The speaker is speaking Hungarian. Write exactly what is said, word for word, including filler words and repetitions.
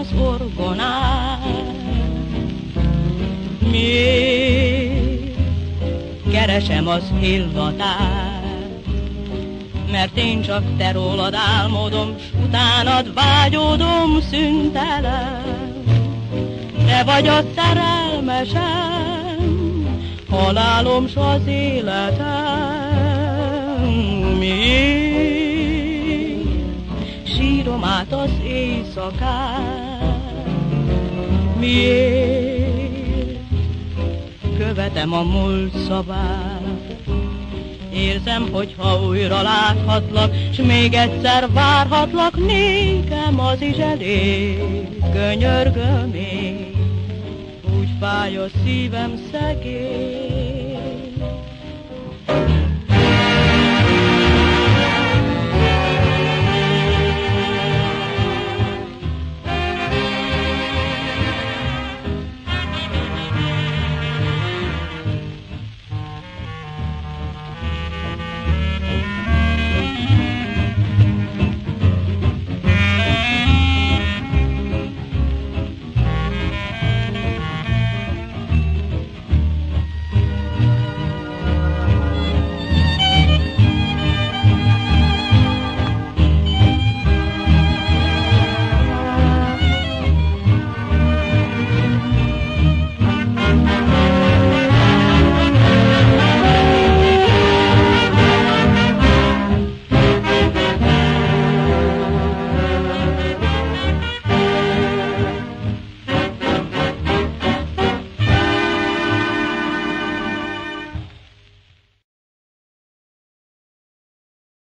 az orgonát. Miért keresem az illatát? Mert én csak te rólad álmodom, s utánad vágyódom szüntelen. Te vagy a szerelmesem, halálom s az életem. Miért sírom át az éjszakát? Miért követem a múlt szavát? Érzem, hogy ha újra láthatlak, s még egyszer várhatlak, nékem az is elég, könyörgöm én. Úgy fáj a szívem szegény.